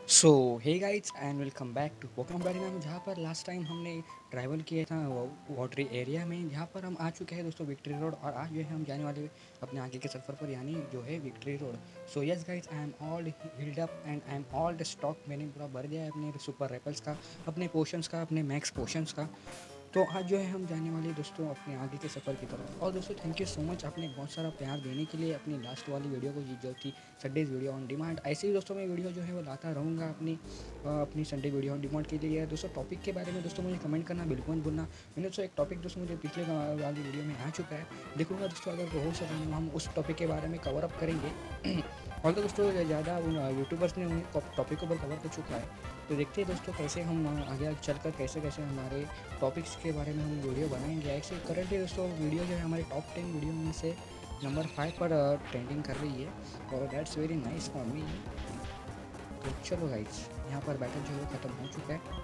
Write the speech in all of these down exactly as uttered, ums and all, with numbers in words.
So hey guys and welcome back to Pokemon battle, जहाँ पर last time हमने travel किया था वाटरी एरिया में, जहाँ पर हम आ चुके हैं दोस्तों विक्ट्री रोड। और आज जो है हम जाने वाले अपने आगे के सफ़र पर, यानी जो है victory road. So yes guys, I am all healed up and I am all the stock. मैंने पूरा भर दिया है अपने सुपर रेपल्स का, अपने पोशंस का, अपने मैक्स पोशंस का। तो आज जो है हम जाने वाले दोस्तों अपने आगे के सफ़र की तरफ। और दोस्तों थैंक यू सो मच आपने बहुत सारा प्यार देने के लिए अपनी लास्ट वाली वीडियो को, जो थी संडेज वीडियो ऑन डिमांड। ऐसे ही दोस्तों मैं वीडियो जो है वो लाता रहूँगा अपनी अ, अपनी संडे वीडियो ऑन डिमांड के लिए। दोस्तों टॉपिक के बारे में दोस्तों मुझे कमेंट करना बिल्कुल मत भूलना। मैंने दोस्तों एक टॉपिक दोस्तों मुझे पिछले वाली वीडियो में आ चुका है, देखूँगा दोस्तों अगर हो सके हम उस टॉपिक के बारे में कवर अप करेंगे। और तो दोस्तों ज़्यादा यूट्यूबर्स ने उन्हें टॉपिक को कवर कर चुका है, तो देखते हैं दोस्तों कैसे हम आगे चलकर कैसे कैसे हमारे टॉपिक्स के बारे में हम वीडियो बनाएंगे। ऐसे करंटली दोस्तों वीडियो जो है हमारे टॉप टेन वीडियो में से नंबर फाइव पर ट्रेंडिंग कर रही है, और that's very nice for me. तो चलो गाइस, यहाँ पर बैटल जो है ख़त्म हो चुका है।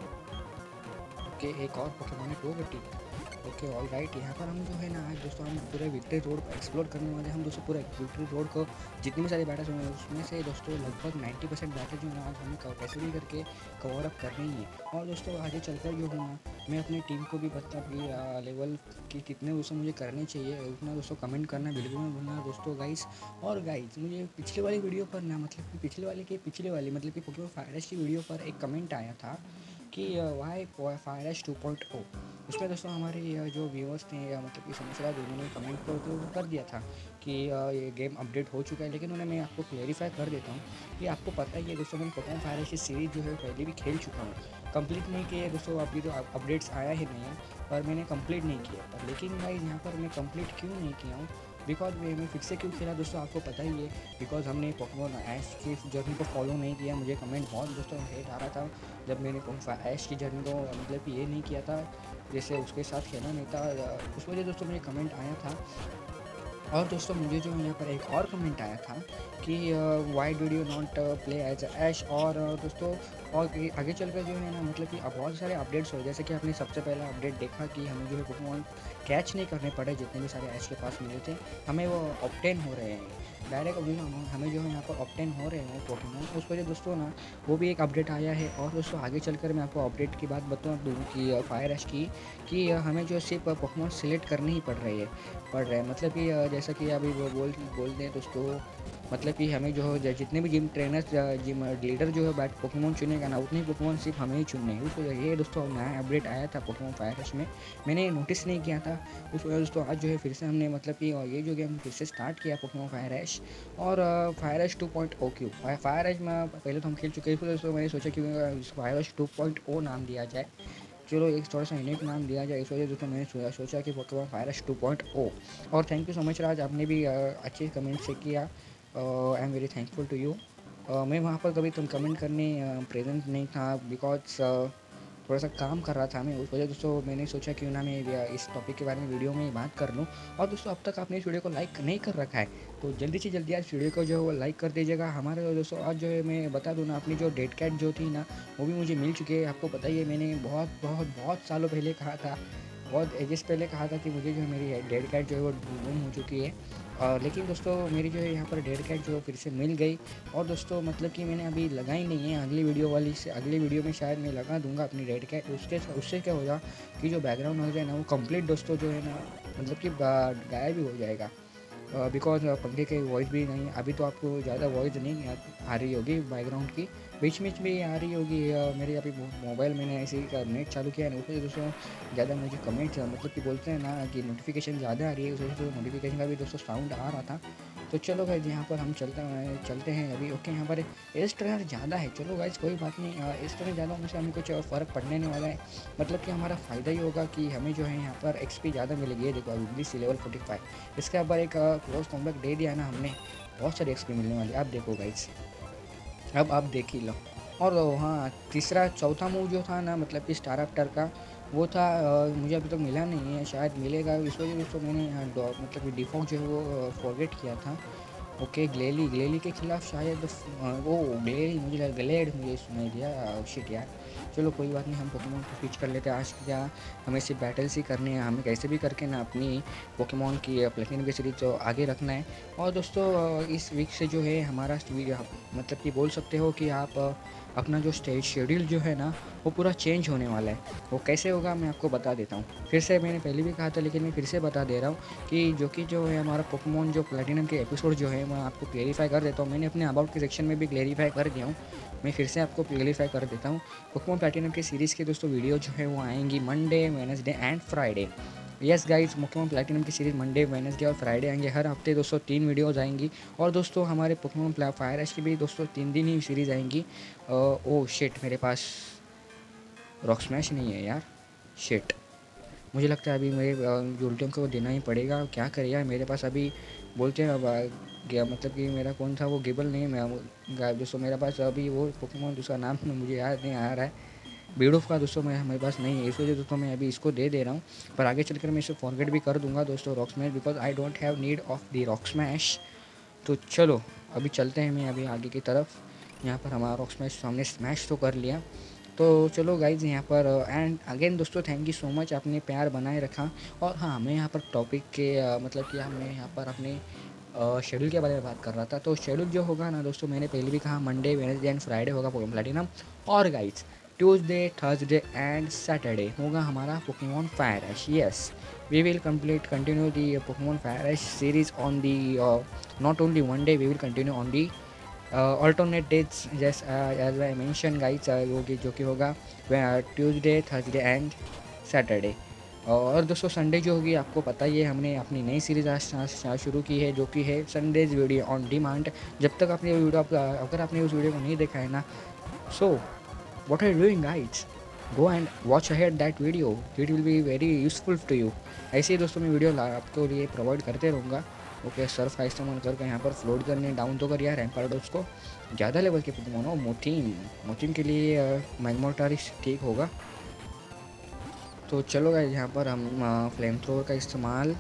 ओके, एक और पोकेमॉन है टोगेटी। ओके ऑल राइट, यहाँ पर हम जो है ना आज दोस्तों हम पूरे विक्ट्री रोड एक्सप्लोर करने वाले हैं। हम दोस्तों पूरे विक्ट्री रोड को जितने भी सारे बैटल्स होंगे उसमें से दोस्तों लगभग नाइन्टी परसेंट बैटल जो है आज हमें कैसे भी करके कवर अप करनी है। और दोस्तों आगे चलकर जो हूँ ना, मैं अपनी टीम को भी बता कि लेवल की कितने दोस्तों मुझे करने चाहिए, उतना दोस्तों कमेंट करना बिल्कुल नहीं भूलना दोस्तों गाइस। और गाइस मुझे पिछले वाली वीडियो पर ना, मतलब कि पिछले वाले के पिछले वाली मतलब कि पोकेमॉन फायर की वीडियो पर एक कमेंट आया था कि why fire two point O. उसमें दोस्तों हमारे जो व्यूअर्स थे, या मतलब कि समझ रहा उन्होंने कमेंट कर तो कर दिया था कि ये गेम अपडेट हो चुका है। लेकिन उन्हें मैं आपको क्लेरिफाई कर देता हूँ कि आपको पता ही है दोस्तों, मैं पोकेमॉन फायर की सीरीज़ जो है पहले भी खेल चुका हूँ। कंप्लीट नहीं किया है दोस्तों, अभी तो अपडेट्स आया ही नहीं है, पर मैंने कंप्लीट नहीं किया पर। लेकिन भाई यहाँ पर मैं कंप्लीट क्यों नहीं किया हूँ, बिकॉज मैं फिर से क्यों खेला दोस्तों आपको पता ही है। बिकॉज हमने पोकेमॉन ऐश की जर्नी को फॉलो नहीं किया। मुझे कमेंट बहुत दोस्तों हेट आ रहा था जब मैंने पोकेमॉन ऐश की जर्नी को मतलब कि ये नहीं किया था, जैसे उसके साथ खेला नहीं था। उस वजह दोस्तों मुझे कमेंट आया था। और दोस्तों मुझे जो है यहाँ पर एक और कमेंट आया था कि why did you not play as Ash. और uh, दोस्तों और आगे चलकर जो है ना, मतलब कि अब बहुत सारे अपडेट्स हो, जैसे कि आपने सबसे पहला अपडेट देखा कि हमें जो है पोकेमॉन कैच नहीं करने पड़े, जितने भी सारे ऐश के पास मिले थे हमें वो ऑब्टेन हो रहे हैं डायरेक्ट। अभी हमें जो है यहाँ पर ऑब्टेन हो रहे हैं पोकेमॉन, उस वजह दोस्तों ना वो भी एक अपडेट आया है। और दोस्तों आगे चलकर मैं आपको अपडेट की बात बता दूँ कि फायर ऐश की कि हमें जो सिर्फ पोकेमॉन सिलेक्ट करनी ही पड़ रही है पड़ रहा है मतलब कि जैसा कि अभी वो बोल बोलते हैं दोस्तों, मतलब कि हमें जो है जितने भी जिम ट्रेनर्स जिम लीडर जो है बैट पोकेमॉन चुनेगा ना, उतने पोकेमॉन सिर्फ हमें ही चुनने हैं। उस वजह ये दोस्तों नया अपडेट आया था पोकेमॉन फायर में, मैंने नोटिस नहीं किया था। उस वजह दोस्तों आज जो है फिर से हमने मतलब कि ये जो गेम फिर से स्टार्ट किया पोकेमॉन फायर ऐश। और fire Ash two point O क्यू फायर ऐश में पहले तो हम खेल चुके हैं, दोस्तों मैंने सोचा कि fire Ash two point O नाम दिया जाए, चलो एक थोड़ा सा यूनिक नाम दिया जाए। इस वजह दोस्तों मैंने सोचा सोचा कि Pokemon fire two point O. और thank you so much Raj, आपने भी अच्छे कमेंट से किया। I am very thankful to you. मैं वहाँ पर कभी तुम कमेंट करने प्रेजेंट नहीं था, बिकॉज थोड़ा सा काम कर रहा था मैं। उस वजह दोस्तों मैंने सोचा क्यों ना मैं इस टॉपिक के बारे में वीडियो में बात कर लूँ। और दोस्तों अब तक आपने इस वीडियो को लाइक नहीं कर रखा है तो जल्दी से जल्दी आज वीडियो को जो है वो लाइक कर दीजिएगा। हमारे दोस्तों आज जो है मैं बता दूँ ना, अपनी जो डेड कैट जो थी ना वो भी मुझे मिल चुकी है। आपको पता ही है, मैंने बहुत बहुत बहुत सालों पहले कहा था, बहुत एजेस पहले कहा था कि मुझे जो है मेरी डेड कैट जो है वो गुम हो चुकी है। और लेकिन दोस्तों मेरी जो है यहाँ पर डेड कैट जो फिर से मिल गई। और दोस्तों मतलब कि मैंने अभी लगाई नहीं है, अगली वीडियो वाली से अगली वीडियो में शायद मैं लगा दूंगा अपनी रेड कैट। उसके उससे क्या होगा कि जो बैकग्राउंड हो जाए ना वो कंप्लीट दोस्तों जो है ना, मतलब कि गायब भी हो जाएगा। बिकॉज पंखे की वॉइस भी नहीं, अभी तो आपको ज़्यादा वॉइस नहीं आ, आ रही होगी बैकग्राउंड की, बीच बीच में आ रही होगी। मेरे अभी मोबाइल मैंने ऐसे ही नेट चालू किया है, उसमें दोस्तों ज़्यादा मुझे कमेंट मतलब कि बोलते हैं ना कि नोटिफिकेशन ज़्यादा आ रही है, उस वजह से नोटिफिकेशन का भी दोस्तों साउंड आ रहा था। तो चलो गाइज यहाँ पर हम चलते हैं चलते हैं अभी। ओके यहाँ पर एस ट्रेनर ज़्यादा है, चलो गाइज कोई बात नहीं, एस ट्रेनर ज़्यादा होने से हमें कुछ फ़र्क पड़ने नहीं वाला है, मतलब कि हमारा फ़ायदा ही होगा कि हमें जो है यहाँ पर एक्सपी ज़्यादा मिलेगी। ये देखो अभी सी लेवल फोर्टी फाइव, इसके ऊपर एक क्लोज कॉम्बैक्ट दे दिया ना हमने, बहुत सारी एक्सपी मिलने वाली। आप देखो गाइज, अब आप देख ही लो। और हाँ, तीसरा चौथा मूव जो था ना, मतलब कि स्टार आफ्टर का वो था, आ, मुझे अभी तक तो मिला नहीं है, शायद मिलेगा। इस वजह से तो मैंने मतलब कि डिफॉल्ट जो है वो फॉरगेट किया था। ओके ग्लेली ग्लेली के खिलाफ शायद वो ग्लेली मुझे यार ग्लेड मुझे सुनाई दिया, शिट यार। चलो कोई बात नहीं, हम पोकेमॉन को स्विच कर लेते हैं। आज क्या हमें सिर्फ बैटल्स ही करनी है, हमें कैसे भी करके ना अपनी पोकेमॉन की प्लेटिनम की सीरीज जो आगे रखना है। और दोस्तों इस वीक से जो है हमारा मतलब कि बोल सकते हो कि आप अपना जो स्टेज शेड्यूल जो है ना वो पूरा चेंज होने वाला है। वो कैसे होगा मैं आपको बता देता हूँ। फिर से मैंने पहले भी कहा था लेकिन मैं फिर से बता दे रहा हूँ कि जो कि जो है हमारा पोकेमॉन जो प्लेटिनम के एपिसोड जो है मैं आपको क्लेरिफाई कर देता हूँ। मैंने अपने अबाउट के सेक्शन में भी क्लेरिफाई कर दिया हूँ, मैं फिर से आपको क्लेरिफाई कर देता हूँ। पोकेमॉन प्लेटिनम की सीरीज़ के दोस्तों वीडियो जो है वो आएंगी Monday, Wednesday and Friday. Yes guys, Pokemon Platinum की सीरीज़ मंडे, वेडनेसडे और फ्राइडे आएंगे। हर हफ्ते दोस्तों तीन वीडियोज़ आएंगी। और दोस्तों हमारे पोकेमॉन फायर एश की भी दोस्तों तीन दिन ही सीरीज़ आएंगी। ओ शिट, मेरे पास रॉक स्मैश नहीं है यार, शिट। मुझे लगता है अभी मेरे जुल्टियम को देना ही पड़ेगा, क्या करे यार। मेरे पास अभी बोलते हैं अब गया मतलब कि मेरा कौन था वो गिबल नहीं, मैं दोस्तों मेरे पास अभी वो पोकेमॉन दूसरा नाम मुझे याद नहीं आ रहा है, बीडूफ का दोस्तों मैं हमारे पास नहीं है, इस वजह दोस्तों मैं अभी इसको दे दे रहा हूँ। पर आगे चलकर मैं इसे फॉरगेट भी कर दूंगा दोस्तों rock smash, because I don't have need of the rock smash. तो चलो अभी चलते हैं मैं अभी आगे की तरफ। यहाँ पर हमारा रॉक स्मैश हमने स्मैश तो कर लिया। तो चलो गाइज यहाँ पर एंड अगेन दोस्तों थैंक यू सो मच, आपने प्यार बनाए रखा। और हाँ, मैं यहाँ पर टॉपिक के uh, मतलब कि मैं यहाँ पर अपने शेड्यूल के बारे में बात कर रहा था। तो शेड्यूल जो होगा ना दोस्तों, मैंने पहले भी कहा मंडे, वेडनेसडे एंड फ्राइडे होगा पोकेमॉन प्लैटिनम। और guys Tuesday, Thursday and Saturday होगा हमारा Pokemon fire Ash. Yes, we will complete continue the Pokemon fire Ash series on the not only one day, we will continue on the alternate dates just as I mention guys, होगी जो कि होगा Tuesday, Thursday and Saturday. और दोस्तों Sunday जो होगी आपको पता ही है, हमने अपनी नई सीरीज़ आज शुरू की है जो कि है संडेज वीडियो ऑन डिमांड। जब तक आपने वीडियो अगर आपने उस वीडियो को नहीं देखा है ना, so what are you doing guys, go and watch ahead that video, it will be very useful to you. ऐसे ही दोस्तों मैं वीडियो आपके लिए प्रोवाइड करते रहूँगा। ओके, सर्फ का इस्तेमाल करके यहाँ पर फ्लोट करने डाउन तो कर यार रैम्पार्डोस को, ज़्यादा लेवल के पोकेमॉन हो। मोटिन मोटिन के लिए मैग्मोटारिस ठीक होगा। तो चलो गाइस यहाँ पर हम फ्लेम थ्रोवर का इस्तेमाल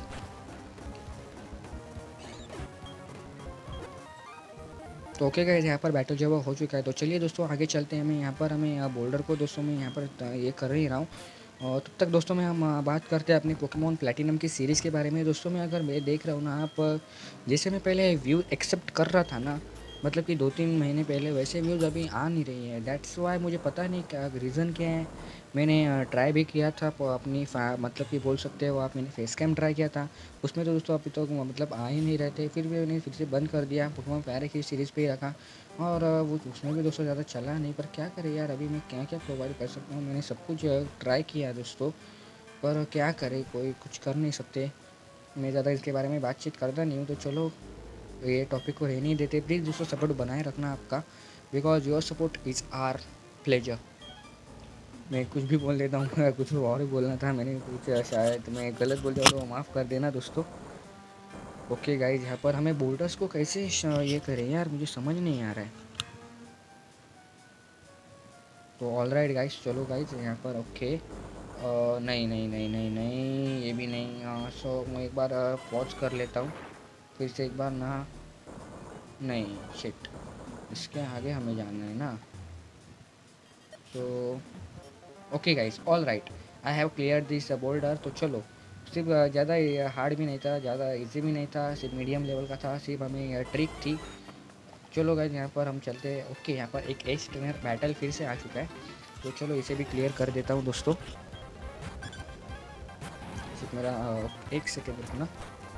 तो ओके गाइस यहाँ पर बैटल जो हो चुका है। तो चलिए दोस्तों आगे चलते हैं। मैं यहाँ पर हमें बोल्डर को दोस्तों मैं यहाँ पर ये कर ही रहा हूँ। और तब तक दोस्तों में हम बात करते हैं अपने पोकेमॉन प्लैटिनम की सीरीज़ के बारे में। दोस्तों मैं अगर मैं देख रहा हूँ ना, आप जैसे मैं पहले व्यू एक्सेप्ट कर रहा था ना, मतलब कि दो तीन महीने पहले, वैसे व्यूज़ अभी आ नहीं रही है। दैट्स वाई मुझे पता नहीं क्या रीज़न क्या है। मैंने ट्राई भी किया था अपनी मतलब कि बोल सकते हो आप, मैंने फेस कैम ट्राई किया था, उसमें तो दोस्तों अभी तो मतलब आ ही नहीं रहे थे। फिर भी मैंने फिर से बंद कर दिया, पोकेमॉन फायर की सीरीज़ पे ही रखा। और वो उसमें भी दोस्तों ज़्यादा चला नहीं। पर क्या करें यार, अभी मैं क्या क्या प्रोवाइड कर सकता हूँ। मैंने सब कुछ ट्राई किया दोस्तों, पर क्या करें, कोई कुछ कर नहीं सकते। मैं ज़्यादा इसके बारे में बातचीत करता नहीं हूँ। तो चलो ये टॉपिक को रहने ही देते। प्लीज़ दोस्तों सपोर्ट बनाए रखना आपका, because your support is our pleasure. मैं कुछ भी बोल देता हूँ, कुछ और ही बोलना था, मैंने कुछ शायद मैं गलत बोल दिया तो माफ़ कर देना दोस्तों। ओके गाइज यहाँ पर हमें बोल्डर्स को कैसे ये करें यार, मुझे समझ नहीं आ रहा है। तो ऑल राइट गाइज, चलो गाइज यहाँ पर ओके। Uh, नहीं नहीं नहीं नहीं नहीं ये भी नहीं। हाँ, सो मैं एक बार पॉज कर लेता हूँ फिर से एक बार ना। नहीं शिट, इसके आगे हमें जाना है ना। तो okay guys, all right, I have clear this boulder. तो चलो, सिर्फ ज़्यादा हार्ड भी नहीं था, ज़्यादा इजी भी नहीं था, सिर्फ मीडियम लेवल का था, सिर्फ हमें ट्रिक थी। चलो गाइस यहाँ पर हम चलते हैं। ओके, यहाँ पर एक एज ट्रेनर बैटल फिर से आ चुका है, तो चलो इसे भी क्लियर कर देता हूँ दोस्तों। सिर्फ मेरा एक सेकेंड रुकना।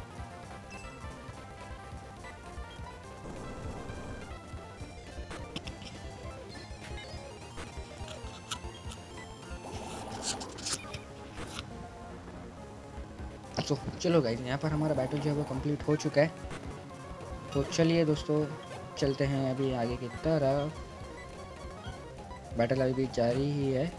तो चलो गाइस यहाँ पर हमारा बैटल जो है वो कंप्लीट हो चुका है। तो चलिए दोस्तों चलते हैं अभी आगे की तरफ। बैटल अभी भी जारी ही है।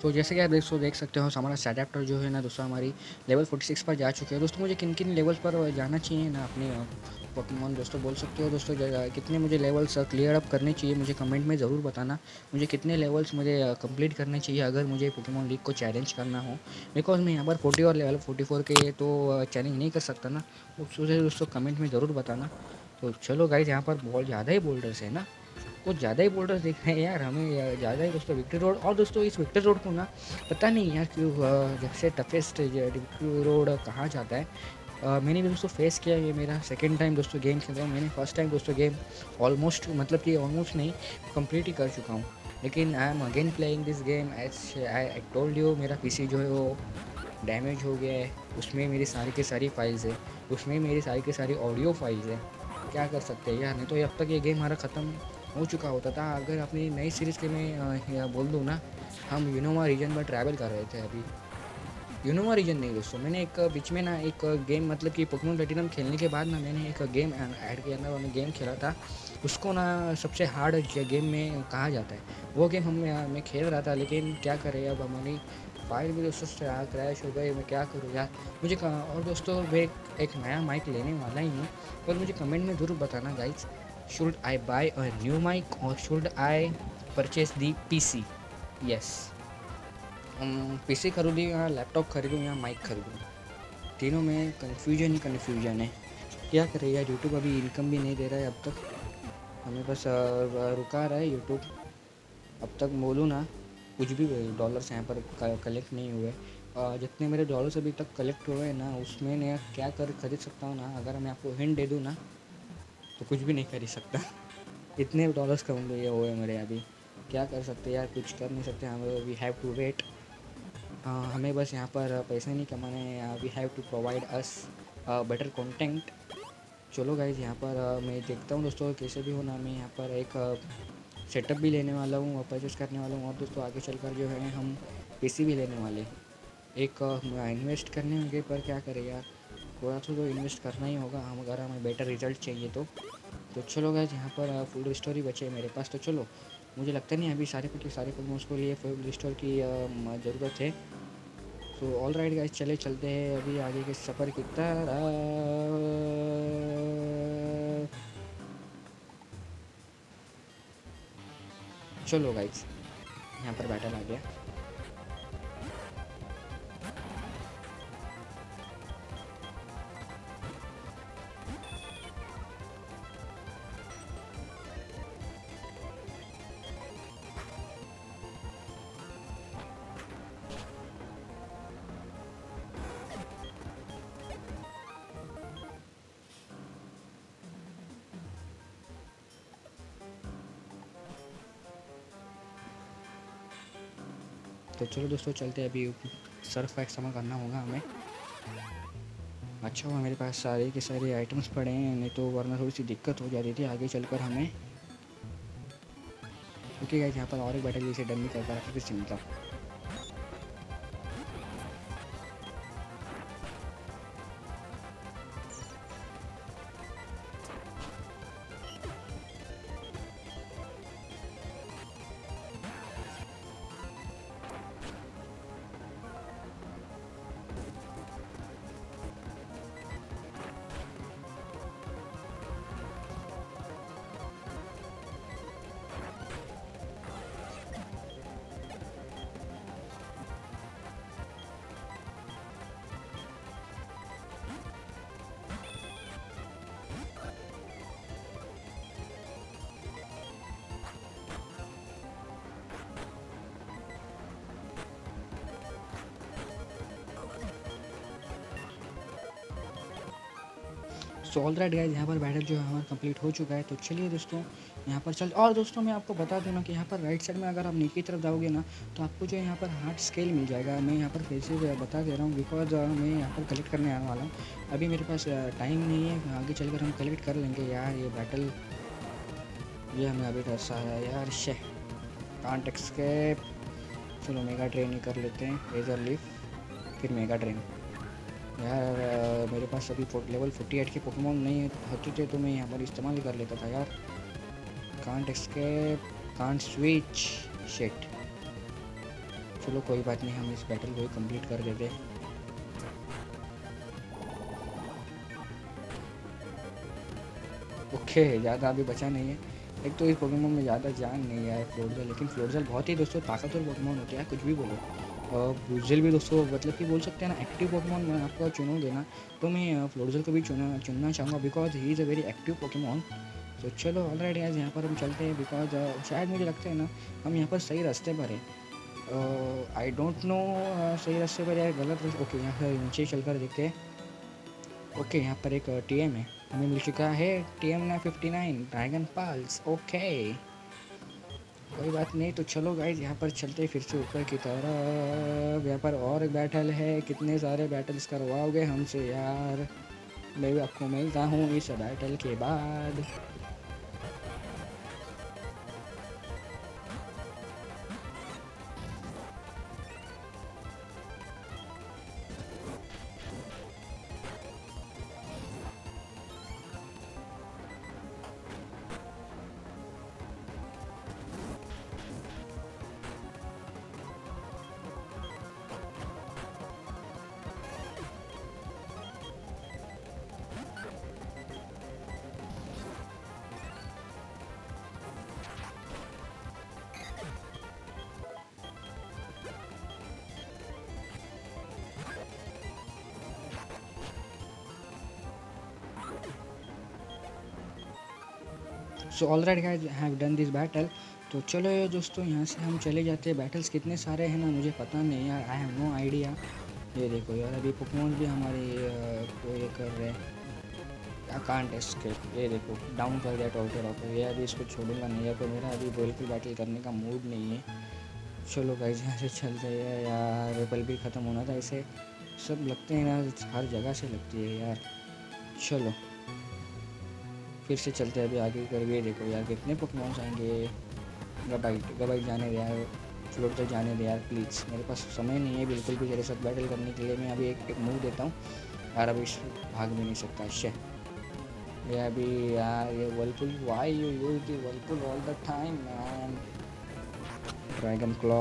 तो जैसे कि आप दोस्तों देख सकते हो हमारा सेडेप्टर जो है ना दोस्तों हमारी लेवल फोर्टी सिक्स पर जा चुके हैं दोस्तों। मुझे किन किन लेवल्स पर जाना चाहिए ना अपने पोकेमॉन दोस्तों बोल सकते हो दोस्तों, कितने मुझे लेवल्स क्लियर अप करने चाहिए मुझे कमेंट में ज़रूर बताना। मुझे कितने लेवल्स मुझे कंप्लीट करने चाहिए अगर मुझे पोकेमॉन लीग को चैलेंज करना हो, बिकॉज मैं यहाँ पर फोर्टी और लेवल फोर्टी फोर के तो चैलेंज नहीं कर सकता ना, मुझे दोस्तों कमेंट में ज़रूर बताना। तो चलो गाइज यहाँ पर बहुत ज़्यादा ही बोल्डर्स है ना, कुछ ज़्यादा ही बोल्डर्स दिख रहे हैं यार हमें, ज़्यादा ही दोस्तों विक्ट्री रोड। और दोस्तों इस विक्ट्री रोड को ना पता नहीं यार क्यों जब से टफेस्ट विक्ट्री रोड कहा जाता है, Uh, मैंने भी दोस्तों फेस किया, ये मेरा सेकंड टाइम दोस्तों गेम खेल रहा हूँ। मैंने फर्स्ट टाइम दोस्तों गेम ऑलमोस्ट मतलब कि ऑलमोस्ट नहीं कंप्लीट ही कर चुका हूँ, लेकिन I am again playing this game as I told you. मेरा पीसी जो है वो डैमेज हो गया है, उसमें मेरी सारी की सारी फाइल्स है, उसमें मेरी सारी की सारी ऑडियो फाइल्स है। क्या कर सकते हैं यार, नहीं तो अब तक ये गेम हमारा ख़त्म हो चुका होता था। अगर अपनी नई सीरीज़ के मैं बोल दूँ ना, हम यूनोवा रीजन में ट्रैवल कर रहे थे अभी। यूनोवा रीजन नहीं दोस्तों, मैंने एक बीच में ना एक गेम मतलब कि पोकेमॉन प्लैटिनम खेलने के बाद ना मैंने एक गेम ऐड किया ना, मैंने गेम खेला था, उसको ना सबसे हार्ड गेम में कहा जाता है। वो गेम हम मैं खेल रहा था, लेकिन क्या करें अब हमारी फाइल भी दोस्तों क्रैश हो गई, मैं क्या करूँ यार मुझे। और दोस्तों मैं एक नया माइक लेने वाला ही हूँ, और मुझे कमेंट में ज़रूर बताना guys, should I buy a new mic और should I purchase the PC. Yes, PC खरीदूँ या लैपटॉप खरीदूँ या माइक खरीदूँ, तीनों में कन्फ्यूजन ही कन्फ्यूजन है। क्या करें यार, यूट्यूब अभी इनकम भी नहीं दे रहा है अब तक, हमें बस रुका रहा है यूट्यूब। अब तक बोलूँ ना कुछ भी डॉलर्स यहाँ पर कलेक्ट नहीं हुए, जितने मेरे डॉलर्स अभी तक कलेक्ट हुए हैं ना उसमें मैं क्या कर खरीद सकता हूँ ना, अगर मैं आपको हिंट दे दूँ ना तो कुछ भी नहीं खरीद सकता। इतने डॉलर्स कम ये हुए मेरे अभी, क्या कर सकते यार, कुछ कर नहीं सकते, हमें we have to wait. Uh, हमें बस यहाँ पर पैसे नहीं कमाने, we have to provide us better content. चलो गाइज यहाँ पर uh, मैं देखता हूँ दोस्तों, कैसे भी हो ना मैं यहाँ पर एक सेटअप uh, भी लेने वाला हूँ, परचेस करने वाला हूँ, और दोस्तों आगे चलकर जो है हम पीसी भी लेने वाले, एक इन्वेस्ट uh, करने होंगे, पर क्या करें यार, थोड़ा सा तो इन्वेस्ट करना ही होगा हम, अगर हमें बेटर रिजल्ट चाहिए तो। तो चलो गाइज यहाँ पर फुल uh, रिस्टोर ही बचे मेरे पास, तो चलो मुझे लगता नहीं अभी सारे के सारे पोकेमॉन्स को लिए फुल रिस्टोर की uh, ज़रूरत है। तो ऑल राइट गाइस, चले चलते हैं अभी आगे के सफ़र की तरह। चलो गाइस यहाँ पर बैटल आ गया। तो चलो दोस्तों चलते हैं, अभी सर्फ का इस्तेमाल करना होगा हमें। अच्छा हुआ मेरे पास सारे के सारे आइटम्स पड़े हैं, नहीं तो वरना थोड़ी सी दिक्कत हो जाती थी आगे चलकर हमें। ओके गाइस, यहाँ पर और एक बैटल जैसे डन नहीं कर पा रहा, फिर चिंता। सो ऑल राइट गाइस, यहाँ पर बैटल जो है हमारा कंप्लीट हो चुका है। तो चलिए दोस्तों यहाँ पर चल, और दोस्तों मैं आपको बता दूँ ना कि यहाँ पर राइट साइड में अगर आप नीचे की तरफ जाओगे ना तो आपको जो है यहाँ पर हार्ट स्केल मिल जाएगा। मैं यहाँ पर फिर से बता दे रहा हूँ, बिकॉज मैं यहाँ पर कलेक्ट करने आने वाला हूँ, अभी मेरे पास टाइम नहीं है, आगे चलकर हम कलेक्ट कर लेंगे। यार ये बैटल ये हमें अभी ऐसा है यार, शे कांट एस्केप। चलो मेगा ट्रेन ही कर लेते हैं, रेजर लीफ फिर मेगा ट्रेन। यार आ, मेरे पास अभी लेवल फोर्टी एट के पोकेमॉन नहीं होते थे तो मैं यहाँ पर इस्तेमाल कर लेता था यार। Can't escape, can't switch, shit. चलो कोई बात नहीं, हम इस बैटल को ही कंप्लीट कर देते। ओके, ज़्यादा अभी बचा नहीं है। एक तो इस पोकेमोन में ज़्यादा जान नहीं है फ्लोरजल, लेकिन फ्लोरजल बहुत ही दोस्तों ताकतवर पोकेमोन होते हैं, कुछ भी बोलो। और ब्रूजल भी दोस्तों मतलब कि बोल सकते हैं ना एक्टिव पोकेमोन में आपको चुनोगे ना, तो मैं फ्लोरजल को भी चुना चुनना चाहूँगा because he is a very active Pokemon. तो चलो ऑलराइट गाइस, यहाँ पर हम चलते हैं बिकॉज शायद मुझे लगता है ना हम यहाँ पर सही रास्ते पर है। आई डोंट नो सही रास्ते पर या गलत रास्ते। ओके, यहाँ पर नीचे चल कर देखते हैं। ओके, यहाँ पर एक टी एम है, हमें मिल चुका है टी एम ना fifty nine dragon pulse. Okay कोई बात नहीं, तो चलो गाइज यहाँ पर चलते फिर से ऊपर की तरफ। यहाँ पर और एक बैटल है, कितने सारे बैटल्स करवाओगे हमसे यार। मैं भी आपको मिलता हूँ इस बैटल के बाद। So all right guys, have done this battle. तो चलो दोस्तों यहाँ से हम चले जाते हैं। बैटल्स कितने सारे हैं ना मुझे पता नहीं यार, आई हैव नो आइडिया। ये देखो यार, अभी पोकेमोन भी हमारे को ये कर रहे हैं, कांट एस्केप। ये देखो डाउन कर दिया टोटोरॉको। ये अभी इसको छोड़ूंगा नहीं, तो मेरा अभी बिल्कुल बैटल करने का मूड नहीं है। चलो गाइज यहाँ से चलते हैं यार, पल भी ख़त्म होना था। ऐसे सब लगते हैं ना, हर जगह से लगती है यार। चलो फिर से चलते हैं अभी आगे करके। देखो यार कितने पोकेमॉन्स आएंगे। गबाइट गबाइट जाने दे यार, फ्लोट तक जाने दे यार प्लीज़। मेरे पास समय नहीं है बिल्कुल भी तेरे साथ बैटल करने के लिए। मैं अभी एक, एक मूव देता हूँ यार, अभी भाग भी नहीं सकता। शे ये अभी यार, ये whirlpool, why you use the whirlpool all the time man. Dragon claw,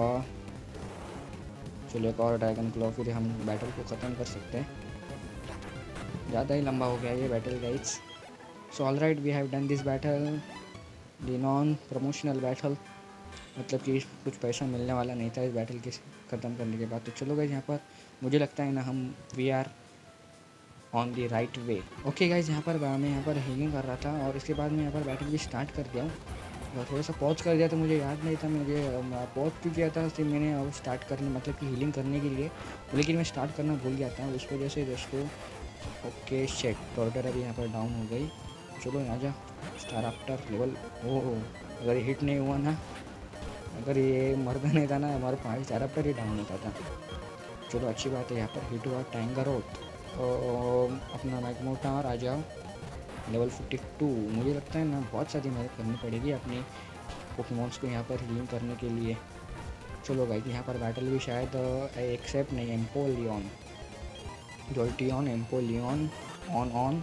चलो एक और ड्रैगन क्लॉ, फिर हम बैटल को ख़त्म कर सकते हैं। ज़्यादा ही लंबा हो गया ये battle guys. So all right, we have done this battle, the non promotional battle. मतलब कि कुछ पैसा मिलने वाला नहीं था इस बैटल के ख़त्म करने के बाद। तो चलो गाइज यहाँ पर मुझे लगता है ना हम we are on the right way. Okay guys, यहाँ पर मैं यहाँ पर हीलिंग कर रहा था और इसके बाद मैं यहाँ पर बैटल भी स्टार्ट कर दिया हूँ। और थोड़ा सा पॉज कर दिया, तो मुझे याद नहीं था मुझे पॉज क्यों किया था। सिर्फ मैंने अब स्टार्ट करने मतलब कि हीलिंग करने के लिए, लेकिन मैं स्टार्ट करना भूल गया था उस वजह से दोस्तों। ओके शेट, टॉर्टर अभी यहाँ पर डाउन हो गई। चलो यहाँ जा, स्टार आफ्टर लेवल। ओह अगर हिट नहीं हुआ ना, अगर ये मरता नहीं था ना, हमारे पाँच स्टार आफ्टर ही डाउन होता था। चलो अच्छी बात है, यहाँ पर हिट हुआ टैंगरोथ। अपना मैग्मोटार आ जाओ, लेवल फिफ्टी टू। मुझे लगता है ना बहुत सारी मेहनत करनी पड़ेगी अपनी पोकेमॉन्स को यहाँ पर हीलिंग करने के लिए। चलो गाइस, यहाँ पर बैटल भी शायद एक्सेप्ट नहीं, Empoleon, Jolteon, Empoleon, on on,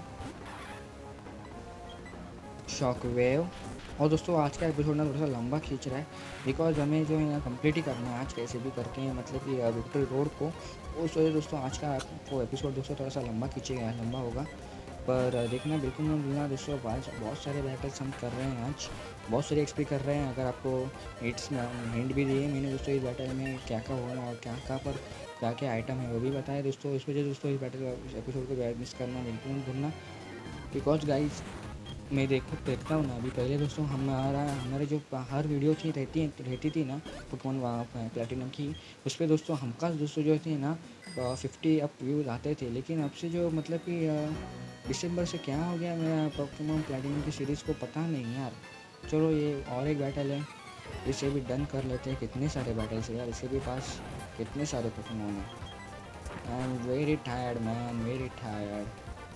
shock wave. और दोस्तों आज का एपिसोड ना थोड़ा सा लंबा खींच रहा है बिकॉज हमें जो है ना कंप्लीट ही करना है आज, कैसे भी करके हैं मतलब कि विक्ट्री रोड को। उस वजह दोस्तों आज का वो एपिसोड दोस्तों थोड़ा सा लंबा खींचेगा, लंबा होगा। पर देखना बिल्कुल मत भूलना दोस्तों, आज बहुत सारे बैटल्स हम कर रहे हैं, आज बहुत सारे एक्सपी कर रहे हैं। अगर आपको हिट्स हिंट भी दिए मैंने दोस्तों इस बैटल में क्या क्या होना और क्या कहाँ पर क्या क्या आइटम है वो भी बताया दोस्तों। इस वजह दोस्तों इस बैटल एपिसोड को मिस करना बिल्कुल मत भूलना। बिकॉज गाइज मैं देख देखता हूँ ना, अभी पहले दोस्तों हमारा हमारे जो हर वीडियो थी रहती रहती थी ना पोकेमॉन प्लैटिनम की, उस पर दोस्तों हमका दोस्तों जो थे ना फिफ्टी अप व्यूज़ आते थे। लेकिन अब से जो मतलब कि दिसंबर से क्या हो गया मेरा पोकेमॉन प्लैटिनम की सीरीज़ को पता नहीं यार। चलो ये और एक बैटल है, इसे भी डन कर लेते हैं। कितने सारे बैटल्स है यार, इसके भी पास कितने सारे पोकेमॉन हैं। I am very tired man, very tired.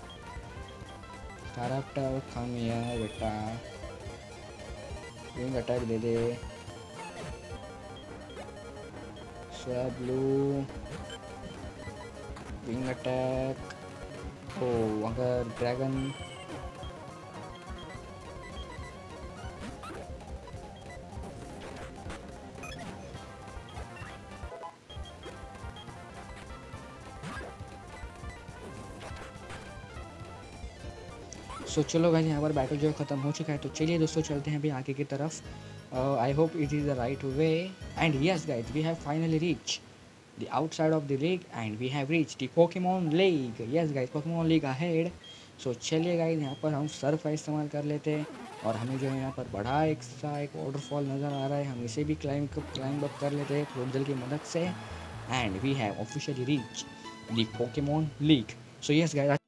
Staraptor come यार बेटा, विंग अटैक दे दे। सोया ब्लू, विंग अटैक। ओ अगर ड्रैगन, सो चलो गाइस यहाँ पर बैटल जो है ख़त्म हो चुका है, तो चलिए दोस्तों चलते हैं अभी आगे की तरफ। I hope it is the right way and yes guys we have finally reach the outside of the league and we have reached the Pokemon League. Yes guys, Pokemon League ahead. So चलिए guys यहाँ पर हम Surf का इस्तेमाल कर लेते हैं और हमें जो है यहाँ पर बड़ा एक सा एक वाटरफॉल नज़र आ रहा है, हम इसे भी क्लाइंब क्लाइंब अप कर लेते हैं फ्लोटजल की मदद से and we have officially reach the Pokemon League. So yes guys,